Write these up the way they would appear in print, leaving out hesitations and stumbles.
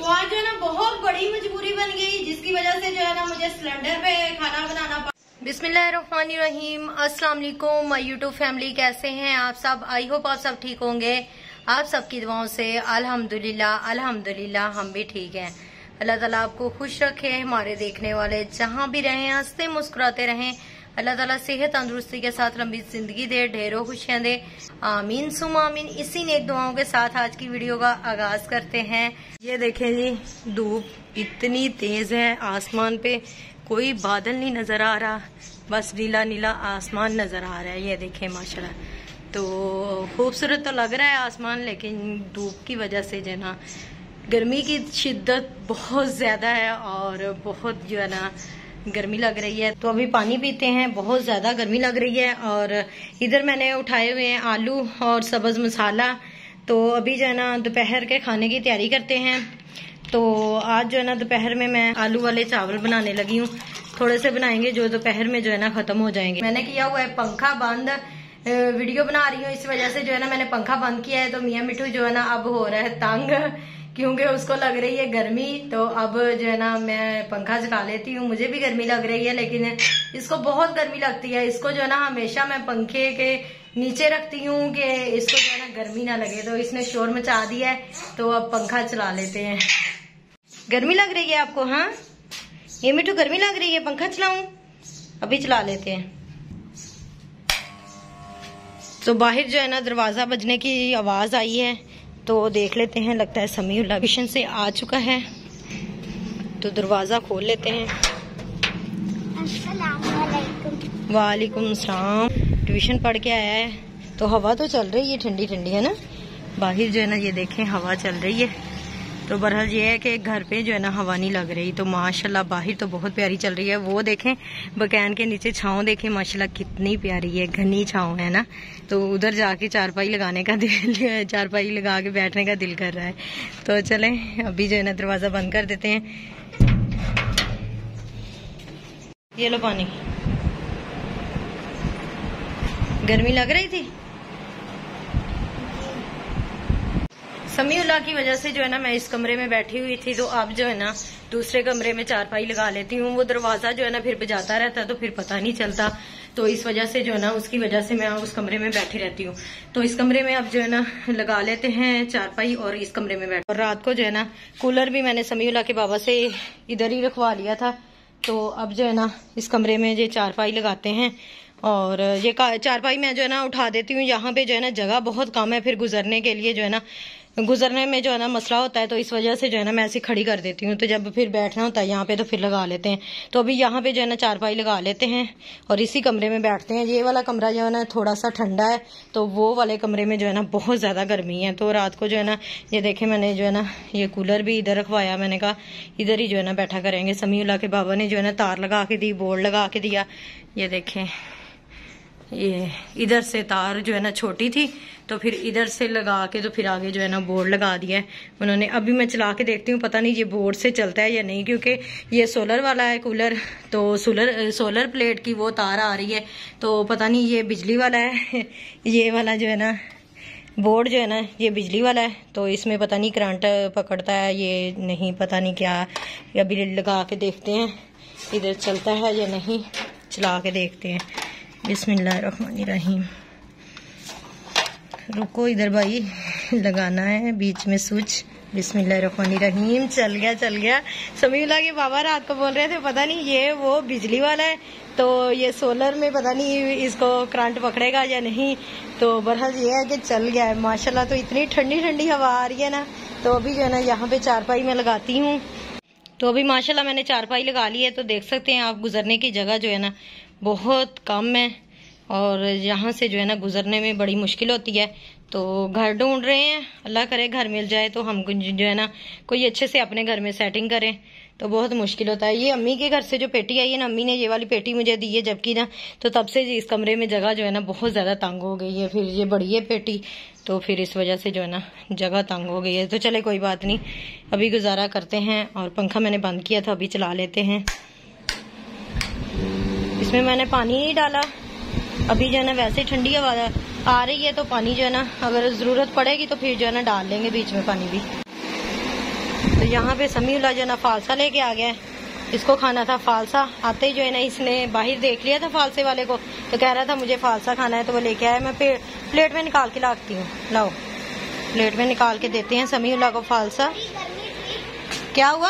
आज जो है ना बहुत बड़ी मजबूरी बन गई, जिसकी वजह से जो है ना मुझे सिलेंडर पे खाना बनाना पड़ा। बिस्मिल्लाहिर्रहमानिर्रहीम, अस्सलाम वालेकुम माय यूट्यूब फैमिली, कैसे हैं आप सब? आई होप आप सब ठीक होंगे। आप सबकी दुआओं से अल्हम्दुलिल्लाह अल्हम्दुलिल्लाह हम भी ठीक हैं। अल्लाह ताला आपको खुश रखे, हमारे देखने वाले जहां भी रहें हंसते मुस्कुराते रहें। अल्लाह ताला सेहत तंदुरुस्ती के साथ लंबी जिंदगी दे, ढेरों खुशियां दे, आमीन सुम आमीन। इसी नेक दुआओं के साथ आज की वीडियो का आगाज करते हैं। ये देखें जी, धूप इतनी तेज है, आसमान पे कोई बादल नहीं नजर आ रहा, बस नीला नीला आसमान नजर आ रहा है। ये देखें माशाल्लाह, तो खूबसूरत तो लग रहा है आसमान, लेकिन धूप की वजह से जो है ना गर्मी की शिद्दत बहुत ज्यादा है और बहुत जो है ना गर्मी लग रही है। तो अभी पानी पीते हैं, बहुत ज्यादा गर्मी लग रही है। और इधर मैंने उठाए हुए हैं आलू और सब्ज मसाला। तो अभी जो है ना दोपहर के खाने की तैयारी करते हैं। तो आज जो है ना दोपहर में मैं आलू वाले चावल बनाने लगी हूँ। थोड़े से बनाएंगे जो दोपहर में जो है ना खत्म हो जाएंगे। मैंने किया हुआ है पंखा बंद, वीडियो बना रही हूँ इस वजह से जो है ना मैंने पंखा बंद किया है। तो मियाँ मिठू जो है ना अब हो रहा है तंग, क्योंकि उसको लग रही है गर्मी। तो अब जो है ना मैं पंखा चला लेती हूँ, मुझे भी गर्मी लग रही है लेकिन इसको बहुत गर्मी लगती है। इसको जो है ना हमेशा मैं पंखे के नीचे रखती हूँ कि इसको जो है ना गर्मी ना लगे। तो इसने शोर मचा दिया है, तो अब पंखा चला लेते हैं। गर्मी लग रही है आपको? हाँ ये मिठू गर्मी लग रही है, पंखा चलाऊं? अभी चला लेते हैं। तो बाहर जो है ना दरवाजा बजने की आवाज आई है, तो देख लेते हैं। लगता है समीउल्लाह ट्यूशन से आ चुका है, तो दरवाजा खोल लेते हैं। अस्सलामुअलैकुम। वालेकुम सलाम। ट्यूशन पढ़ के आया है। तो हवा तो चल रही है, ठंडी ठंडी है ना बाहर जो है ना, ये देखें हवा चल रही है। तो बहरहाल ये है कि घर पे जो है ना हवा नहीं लग रही। तो माशाल्लाह बाहर तो बहुत प्यारी चल रही है। वो देखें बकैन के नीचे छांव देखें माशाल्लाह कितनी प्यारी है, घनी छांव है ना। तो उधर जाके चारपाई लगाने का दिल, चारपाई लगा के बैठने का दिल कर रहा है। तो चलें अभी जो है ना दरवाजा बंद कर देते हैं। ये लो पानी। गर्मी लग रही थी समीउल्लाह की वजह से जो है ना मैं इस कमरे में बैठी हुई थी। तो अब जो है ना दूसरे कमरे में चारपाई लगा लेती हूँ। वो दरवाजा जो है ना फिर बजाता रहता है तो फिर पता नहीं चलता। तो इस वजह से जो है ना उसकी वजह से मैं उस कमरे में बैठी रहती हूँ। तो इस कमरे में अब जो है ना लगा लेते हैं चारपाई और इस कमरे में बैठ। और रात को जो है ना कूलर भी मैंने समीउल्लाह के बाबा से इधर ही रखवा लिया था। तो अब जो है ना इस कमरे में ये चारपाई लगाते हैं। और ये चारपाई मैं जो है ना उठा देती हूँ। यहाँ पे जो है ना जगह बहुत कम है, फिर गुजरने के लिए जो है ना गुजरने में जो है ना मसला होता है। तो इस वजह से जो है ना मैं ऐसी खड़ी कर देती हूँ। तो जब फिर बैठना होता है यहाँ पे तो फिर लगा लेते हैं। तो अभी यहाँ पे जो है ना चारपाई लगा लेते हैं और इसी कमरे में बैठते हैं। ये वाला कमरा जो है ना थोड़ा सा ठंडा है, तो वो वाले कमरे में जो है ना बहुत ज्यादा गर्मी है। तो रात को जो है ना ये देखे मैंने जो है ना ये कूलर भी इधर रखवाया। मैंने कहा इधर ही जो है ना बैठा करेंगे। समीउल्लाह के बाबा ने जो है ना तार लगा के दी, बोर्ड लगा के दिया। ये देखें ये इधर से तार जो है ना छोटी थी, तो फिर इधर से लगा के तो फिर आगे जो है ना बोर्ड लगा दिया है उन्होंने। अभी मैं चला के देखती हूँ, पता नहीं ये बोर्ड से चलता है या नहीं, क्योंकि ये सोलर वाला है कूलर। तो सोलर प्लेट की वो तार आ रही है, तो पता नहीं ये बिजली वाला है। ये वाला जो है ना बोर्ड जो है ना ये बिजली वाला है, तो इसमें पता नहीं करंट पकड़ता है ये नहीं, पता नहीं क्या। अभी लगा के देखते हैं इधर चलता है या नहीं, चला के देखते हैं। बिस्मिल्लाहिर्रहमानिर्रहीम। रुको इधर भाई लगाना है बीच में स्विच। बिस्मिल्लाहिर्रहमानिर्रहीम। चल गया चल गया। समीउल्लाह के बाबा रात को बोल रहे थे पता नहीं ये वो बिजली वाला है, तो ये सोलर में पता नहीं इसको करंट पकड़ेगा या नहीं। तो बहरहाल ये है कि चल गया है माशाल्लाह। तो इतनी ठंडी ठंडी हवा आ रही है ना। तो अभी जो है ना यहाँ पे चारपाई में लगाती हूँ। तो अभी माशाल्लाह मैंने चारपाई लगा ली है। तो देख सकते हैं आप गुजरने की जगह जो है ना बहुत कम है और यहाँ से जो है ना गुजरने में बड़ी मुश्किल होती है। तो घर ढूंढ रहे हैं, अल्लाह करे घर मिल जाए तो हम जो है ना कोई अच्छे से अपने घर में सेटिंग करें। तो बहुत मुश्किल होता है। ये अम्मी के घर से जो पेटी आई है ना, अम्मी ने ये वाली पेटी मुझे दी है, जबकि ना तो तब से इस कमरे में जगह जो है ना बहुत ज्यादा तंग हो गई है। फिर ये बड़ी है पेटी, तो फिर इस वजह से जो है ना जगह तंग हो गई है। तो चले कोई बात नहीं, अभी गुजारा करते हैं। और पंखा मैंने बंद किया था, अभी चला लेते हैं। इसमें मैंने पानी नहीं डाला, अभी जो है ना वैसे ठंडी हवा आ रही है, तो पानी जो है ना अगर जरूरत पड़ेगी तो फिर जो है ना डाल लेंगे बीच में पानी भी। तो यहाँ पे समीउल्लाह जो है ना फालसा लेके आ गया है। इसको खाना था फालसा। आते ही जो है ना इसने बाहर देख लिया था फालसे वाले को, तो कह रहा था मुझे फालसा खाना है, तो वो लेके आया। मैं प्लेट में निकाल के लाती हूँ। लाओ, प्लेट में निकाल के देते हैं समीउल्लाह को फालसा। क्या हुआ?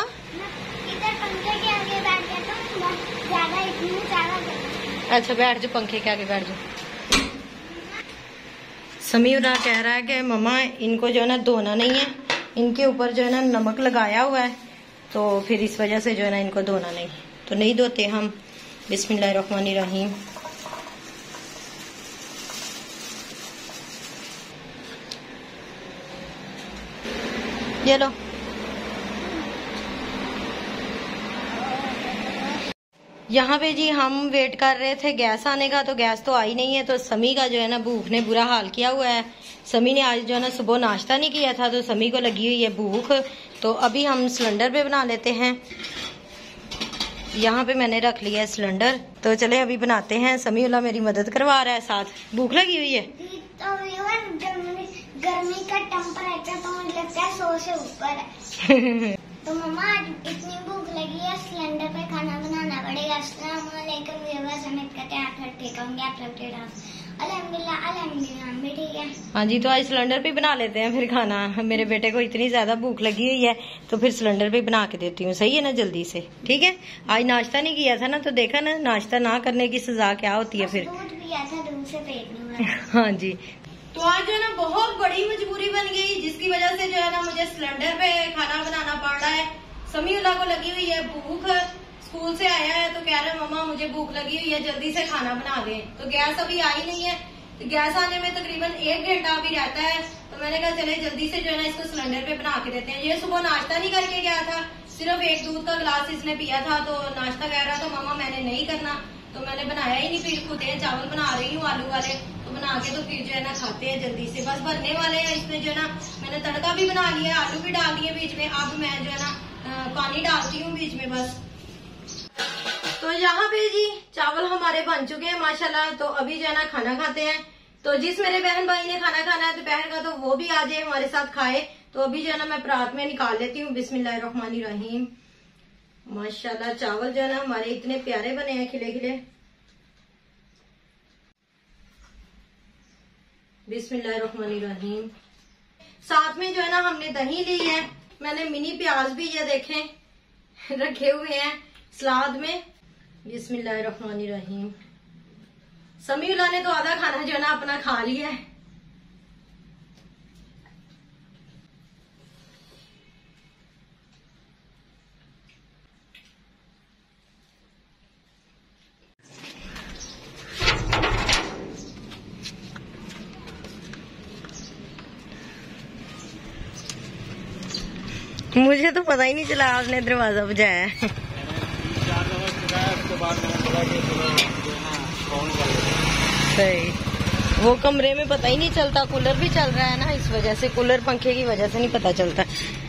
अच्छा बैठ जाओ, पंखे के आगे बैठ जाओ। समीउल्लाह कह रहा है कि मम्मा इनको जो है ना धोना नहीं है, इनके ऊपर जो है ना नमक लगाया हुआ है, तो फिर इस वजह से जो है ना इनको धोना नहीं, तो नहीं धोते हम। बिस्मिल्लाहिर्रहमानिर्रहीम। ये लो। यहाँ पे जी हम वेट कर रहे थे गैस आने का, तो गैस तो आई नहीं है। तो समी का जो है ना भूख ने बुरा हाल किया हुआ है। समी ने आज जो है ना सुबह नाश्ता नहीं किया था, तो समी को लगी हुई है भूख। तो अभी हम सिलेंडर पे बना लेते हैं। यहाँ पे मैंने रख लिया है सिलेंडर, तो चले अभी बनाते हैं। समीउल्लाह मेरी मदद करवा रहा है साथ। भूख लगी हुई है तो गर्मी का टेम्परेचर तो मुझे लगता है 100 से ऊपर है। तो मम्मा आज इतनी भूख लगी है, सिलेंडर पे खाना बनाना पड़ेगा। अस्सलाम वालेकुम व्यूअर्स, उम्मीद करते हैं आप सब ठीक होंगे। आप सब ठीक हैं? अल्हम्दुलिल्लाह हम भी ठीक है। हाँ जी, तो आज सिलेंडर पे बना लेते हैं फिर खाना। मेरे बेटे को इतनी ज्यादा भूख लगी हुई है, तो फिर सिलेंडर पे बना के देती हूँ। सही है ना, जल्दी से। ठीक है, आज नाश्ता नहीं किया था ना, तो देखा ना नाश्ता ना करने की सजा क्या होती है फिर। दूध पिया था, दूध से पेट नहीं भरा। हाँ जी, तो आज जो है ना बहुत बड़ी मजबूरी बन गई, जिसकी वजह से जो है ना मुझे सिलेंडर पे खाना बनाना पड़ रहा है। समीउल्लाह को लगी हुई है भूख, स्कूल से आया है तो कह रहा है मम्मा मुझे भूख लगी हुई है, जल्दी से खाना बना दे। तो गैस अभी आई नहीं है, तो गैस आने में तकरीबन 1 घंटा भी रहता है। तो मैंने कहा चले जल्दी से जो है ना इसको सिलेंडर पे बना के देते हैं। ये सुबह नाश्ता नहीं करके गया था, सिर्फ एक दूध का गिलास इसने पिया था। तो नाश्ता कह रहा था मम्मा मैंने नहीं करना, तो मैंने बनाया ही नहीं। फिर खुद चावल बना रही हूँ आलू वाले, तो बना के तो फिर जो है ना खाते हैं जल्दी से। बस बनने वाले हैं। इसमें जो है ना मैंने तड़का भी बना लिया, आलू भी डाल दिए बीच में। अब मैं जो है ना पानी डालती हूँ बीच में बस। तो यहाँ पे जी चावल हमारे बन चुके हैं माशाल्लाह। तो अभी जो है ना खाना खाते हैं। तो जिस मेरे बहन भाई ने खाना खाना है दोपहर का, तो वो भी आ जाए हमारे साथ खाए। तो अभी जो है ना मैं परात में निकाल लेती हूँ। बिस्मिल्लाहिर्रहमानिर्रहीम। माशाल्लाह चावल जो है ना हमारे इतने प्यारे बने हैं, खिले खिले। बिस्मिल्लाहिर्रहमानिर्रहीम। साथ में जो है ना हमने दही ली है, मैंने मिनी प्याज भी ये देखें रखे हुए हैं सलाद में। बिस्मिल्लाहिर्रहमानिर्रहीम। समीउल्लाह ने तो आधा खाना जो है ना अपना खा लिया है। मुझे तो पता ही नहीं चला आपने दरवाजा बजाया है। सही, वो कमरे में पता ही नहीं चलता, कूलर भी चल रहा है ना, इस वजह से, कूलर पंखे की वजह से नहीं पता चलता।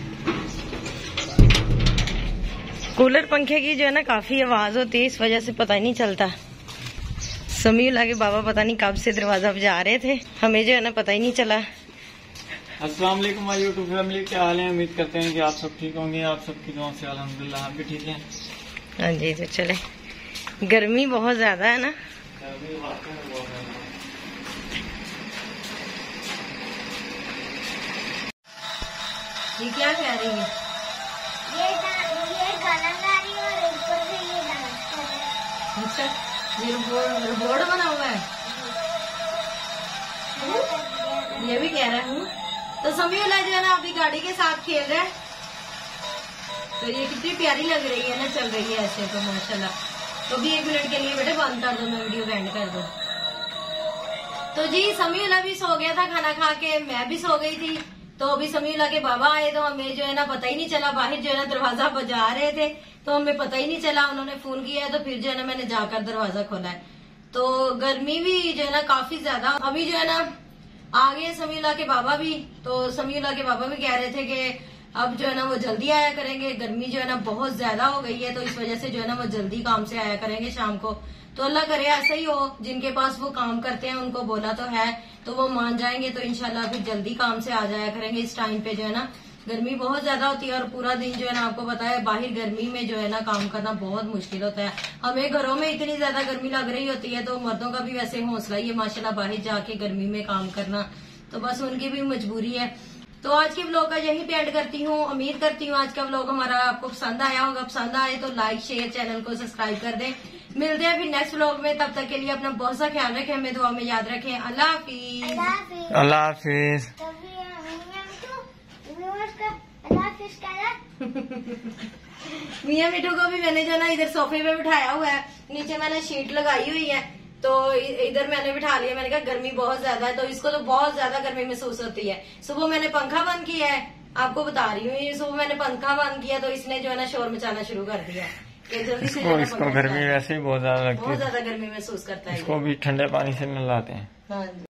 कूलर पंखे की जो है ना काफी आवाज होती है, इस वजह से पता ही नहीं चलता। समीउल्लाह के बाबा पता नहीं कब से दरवाजा बजा रहे थे, हमें जो है ना पता ही नहीं चला। अस्सलाम वालेकुम माय यूट्यूब फैमिली, क्या हाल है? उम्मीद करते हैं कि आप सब ठीक होंगे। आप सबकी दुआ से अल्हम्दुलिल्लाह हम भी ठीक हैं। हाँ जी, तो चले। गर्मी बहुत ज्यादा है ना। ये क्या कह रही है? ये गाना गा रही है और ऊपर से ये डांस कर रही है। अच्छा, ये बोर्ड बना हुआ है। ये भी कह रहा हूँ। तो समीउल्लाह जो है ना अभी गाड़ी के साथ खेल रहा है। तो ये कितनी प्यारी लग रही है ना, चल रही है ऐसे तो माशाल्लाह। तो भी 1 मिनट के लिए बेटे बंद कर दो, मैं वीडियो एंड कर दो। तो जी समीउल्लाह भी सो गया था खाना खा के, मैं भी सो गई थी। तो अभी समीउल्लाह के बाबा आए, तो हमें जो है ना पता ही नहीं चला। बाहर जो है ना दरवाजा बजा रहे थे, तो हमें पता ही नहीं चला। उन्होंने फोन किया है, तो फिर जो है ना मैंने जाकर दरवाजा खोला है। तो गर्मी भी जो है ना काफी ज्यादा। अभी जो है ना आ गए समीउल्लाह के बाबा भी। तो समीउल्लाह के बाबा भी कह रहे थे कि अब जो है ना वो जल्दी आया करेंगे, गर्मी जो है ना बहुत ज्यादा हो गई है, तो इस वजह से जो है ना वो जल्दी काम से आया करेंगे शाम को। तो अल्लाह करे ऐसा ही हो, जिनके पास वो काम करते हैं उनको बोला तो है, तो वो मान जाएंगे, तो इंशाल्लाह फिर जल्दी काम से आ जाया करेंगे इस टाइम पे जो है ना। गर्मी बहुत ज्यादा होती है और पूरा दिन जो है ना आपको पता है बाहर गर्मी में जो है ना काम करना बहुत मुश्किल होता है। हमें घरों में इतनी ज्यादा गर्मी लग रही होती है, तो मर्दों का भी वैसे हौसला ही है माशाल्लाह बाहर जाके गर्मी में काम करना, तो बस उनकी भी मजबूरी है। तो आज के व्लॉग का यही पे एंड करती हूँ। उम्मीद करती हूँ आज का व्लॉग हमारा आपको पसंद आया होगा। पसंद आए तो लाइक शेयर, चैनल को सब्सक्राइब कर दें। मिलते हैं फिर नेक्स्ट व्लॉग में, तब तक के लिए अपना बहुत सा ख्याल रखें, हमें दुआ में याद रखें। अल्लाह हाफिज। अल्लाह हाफिज। मियाँ मिठू को भी मैंने जो ना इधर सोफे पे बिठाया हुआ है, नीचे मैंने शीट लगाई हुई है, तो इधर मैंने बिठा लिया। मैंने कहा गर्मी बहुत ज्यादा है, तो इसको तो बहुत ज्यादा गर्मी महसूस होती है। सुबह मैंने पंखा बंद किया है, आपको बता रही हूँ, सुबह मैंने पंखा बंद किया तो इसने जो है ना शोर मचाना शुरू कर दिया। जल्दी से इसको गर्मी वैसे ही बहुत ज्यादा लगती है, बहुत ज्यादा गर्मी महसूस करता है। इसको भी ठंडे पानी से नहलाते हैं। हाँ जी।